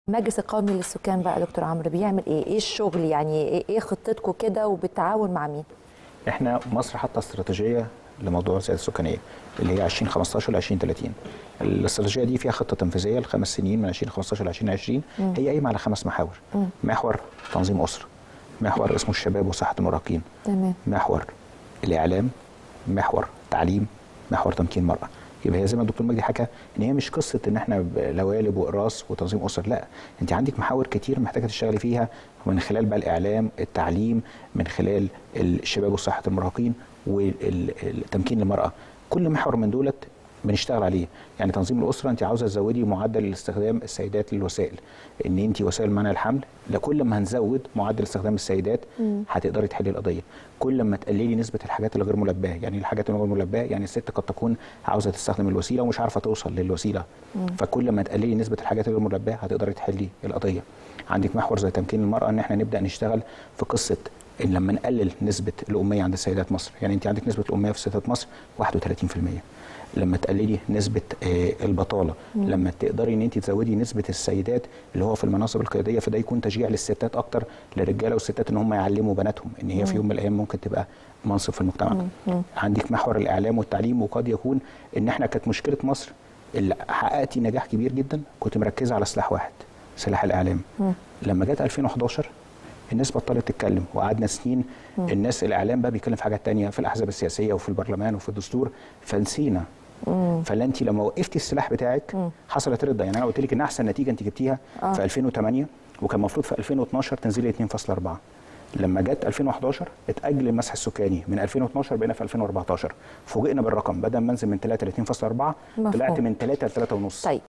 المجلس القومي للسكان بقى دكتور عمرو بيعمل ايه الشغل؟ يعني ايه خطتكم كده وبالتعاون مع مين؟ احنا مصر حاطه استراتيجيه لموضوع الزياده السكانيه اللي هي 2015 ل 2030. الاستراتيجيه دي فيها خطه تنفيذيه ل5 سنين من 2015 ل 2020. هي قايمه على 5 محاور. محور تنظيم اسره، محور اسمه الشباب وصحه المراهقين، تمام، محور الاعلام، محور تعليم، محور تمكين المراه. يبقى هي زي ما الدكتور مجدي حكى ان هي مش قصه ان احنا لوالب واقراص وتنظيم اسر، لا، انت عندك محاور كتير محتاجه تشتغلي فيها من خلال بقى الاعلام، التعليم، من خلال الشباب وصحه المراهقين والتمكين المراه. كل محور من دولت بنشتغل عليه. يعني تنظيم الاسره انت عاوزه تزودي معدل استخدام السيدات للوسائل، ان انت وسائل منع الحمل لكل ما هنزود معدل استخدام السيدات هتقدري تحلي القضيه. كل ما تقللي نسبه الحاجات اللي غير ملباه، يعني الحاجات اللي غير ملباه يعني الست قد تكون عاوزه تستخدم الوسيله ومش عارفه توصل للوسيله، فكل ما تقللي نسبه الحاجات الغير ملباه هتقدري تحلي القضيه. عندك محور زي تمكين المراه، ان احنا نبدا نشتغل في قصه ان لما نقلل نسبه الاميه عند السيدات مصر، يعني انت عندك نسبه الاميه في ستات مصر 31%. لما تقللي نسبه البطاله، لما تقدري ان انت تزودي نسبه السيدات اللي هو في المناصب القياديه، فده يكون تشجيع للستات اكتر، للرجاله والستات ان هم يعلموا بناتهم ان هي في يوم من الايام ممكن تبقى منصب في المجتمع. عندك محور الاعلام والتعليم، وقد يكون ان احنا كانت مشكله مصر اللي حققتي نجاح كبير جدا كنت مركزه على سلاح واحد، سلاح الاعلام. لما جت 2011 الناس بطلت تتكلم، وقعدنا سنين الناس الاعلام بقى بيتكلم في حاجات تانية، في الاحزاب السياسيه وفي البرلمان وفي الدستور، فنسينا. فلا انت لما وقفتي السلاح بتاعك حصلت رده. يعني انا قلت لك ان احسن نتيجه انت جبتيها في 2008، وكان المفروض في 2012 تنزلي 2.4. لما جت 2011 اتاجل المسح السكاني من 2012 بقينا في 2014. فوجئنا بالرقم، بدل ما انزل من 3 ل 2.4 طلعت من 3 ل 3.5. طيب